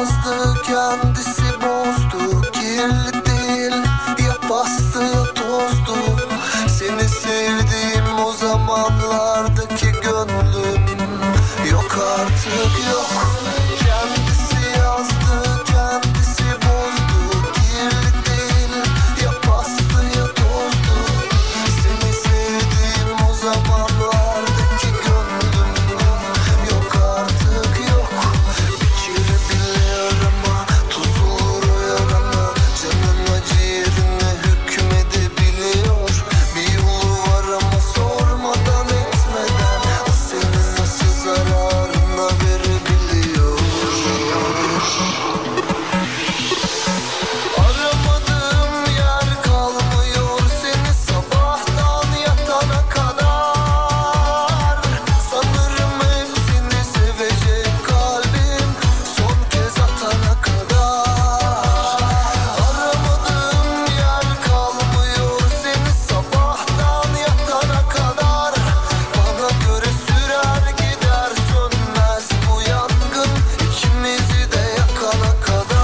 yazdı, kendisi bozdu. Kirli değil, ya bastı ya tozdu. Seni sevdiğim o zamanlardaki gönlüm yok artık, yok. Kendisi yazdı, kendisi bozdu. Kirli değil, ya bastı ya tozdu. Seni sevdiğim o zamanlardaki gönlüm yok artık, yok. Bir kere bile arama, tuz olur o yarana. Canına ciğerine hükmedebiliyor. Bir yolu var ama sormadan etmeden o senin nasıl zararına verebiliyor. Aramadığım yer kalmıyor seni sabahtan yatana kadar. Sanırım hepsini sevecek kalbim son kez atana kadar. Aramadığım yer kalmıyor seni sabahtan yatana kadar. Bana göre sürer gider sönmez bu yangın ikimizi de yakana kadar.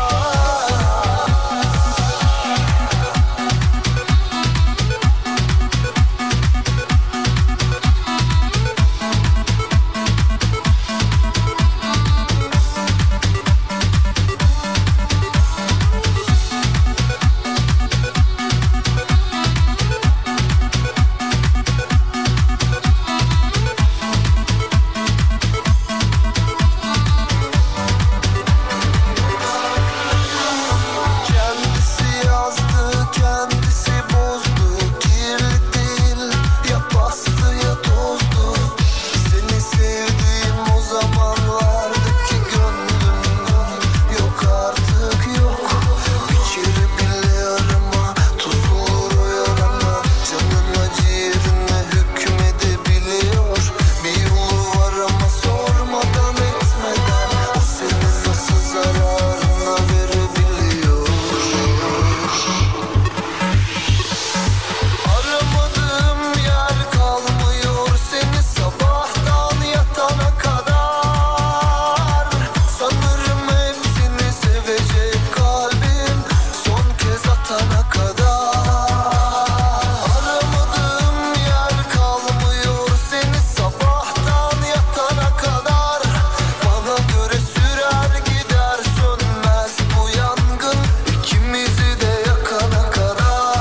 Kendisi yazdı, kendisi bozdu. Kirli değil, ya bastı ya tozdu. Seni sevdiğim o zamanlardaki gönlüm yok artık, yok. Bir kere bile arama, tuz olur o yarana. Canına ciğerine hükmedebiliyor. Bir yolu var ama sormadan etmeden o senin nasıl zararına verebiliyor. Aramadığım yer kalmıyor seni sabahtan yatana kadar. Sanırım hepsini sevecek kalbim son kez atana kadar. Aramadığım yer kalmıyor seni sabahtan yatana kadar. Bana göre sürer gider sönmez bu yangın ikimizi de yakana kadar.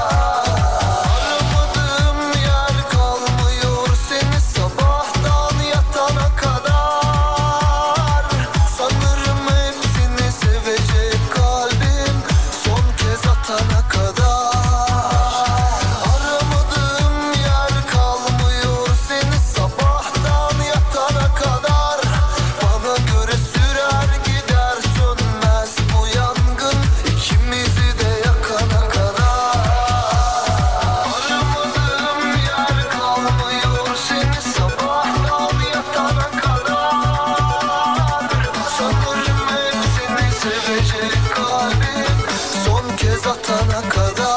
Aramadığım yer kalmıyor seni sabahtan yatana kadar. Sanırım hepsini sevecek kalbim son kez atana kadar. Aramadığım yer kalmıyor seni sabahtan yatana kadar. Bana göre sürer gider sönmez bu yangın ikimizi de yakana kadar. Aramadığım yer kalmıyor seni sabahtan yatana kadar. Sanırım hepsini sevecek kalbim son kez atana kadar.